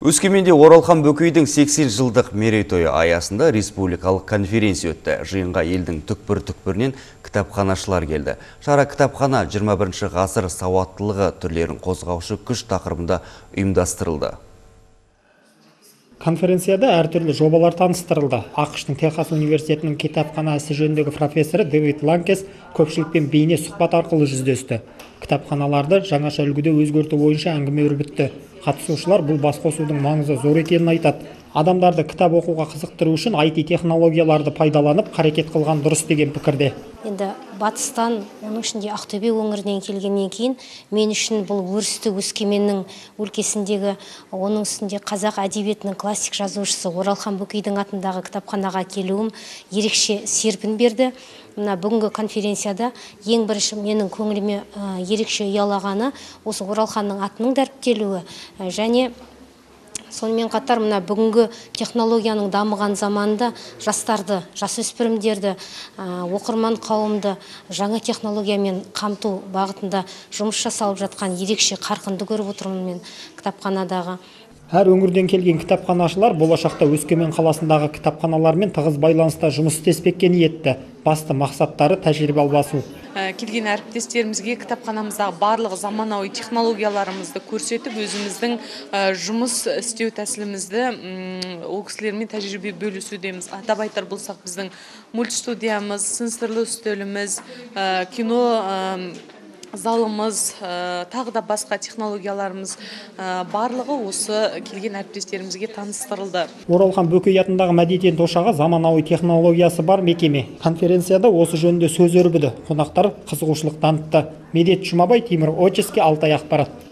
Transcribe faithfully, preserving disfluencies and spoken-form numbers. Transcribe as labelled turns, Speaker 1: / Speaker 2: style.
Speaker 1: Өскеменде Оралхан Бөкейдің сексен жылдық мерейтойы аясында республикалық конференция өтті. Жиынға елдің түкпір-түкпірінен кітапханашылар келді. Шара кітапхана жиырма бірінші ғасыр сауаттылығы түрлерін қозғаушы күш тақырыбында ұйымдастырылды.
Speaker 2: Конференцияда әртүрлі жобалар таныстырылды. ақш-тың Техас университетінің кітапхана ісі жөніндегі профессоры Дэвид Ланкес көпшілікпен бейне сұхбат арқылы жүздесті. Кітапханаларды жаңаша үлгіде өзгерту бойынша әңгіме өрбітті. Қатысушылар бұл басқосудың маңызы зор екенін айтады. Адамдарды кітап оқуға қызықтыру үшін ай ти технологияларды пайдаланып қарекет қылған дұрыс деген пікірде.
Speaker 3: Енді батыстан, оның ішінде Ақтөбе өңірінен келгеннен кейін, мен үшін бұл өрісті Өскеменнің өлкесіндегі, оның үстінде қазақ әдебиетінің классик жазушысы Оралхан Бөкейдің атындағы кітапханаға келуім ерекше серпін берді. Мына бүгінгі конференцияда ең бірінші менің көңіліме ерекше ұялағаны осы Оралханның атының дәріптелуі және сонымен қатар мына бүгінгі технологияның дамыған заманында жастарды, жасөспірімдерді, оқырман қауымды жаңа технологиямен қамту бағытында жұмыс жасалып жатқан ерекше қарқынды көріп отырмын мен кітапханадағы.
Speaker 2: Әр өңірден келген кітапханашылар болашақта Өскемен қаласындағы кітапханалармен тығыз байланыста жұмыс істеспекке ниетті. Басты мақсаттары тәжірибе алмасу.
Speaker 4: Келген әріптестерімізге кітапханамыздағы барлық заманауи технологияларымызды көрсетіп, өзіміздің жұмыс істеу тәсілімізді ол кісілермен тәжірибе бөлісудеміз. Атап айтар болсақ, біздің мультстудиямыз, сынсырлы үстеліміз, кино залымыз, тағы да басқа технологияларымыз барлығы осы келген әріптестерімізге таныстырылды.
Speaker 2: Оралхан Бөкей атындағы мәдениет ошағы заманауи технологиясы бар мекеме. Конференцияда осы жөнінде сөз өрбіді. Қонақтар қызығушылық танытты. Медет Жұмабай, Тимур Оческий, Алтай ақпарат.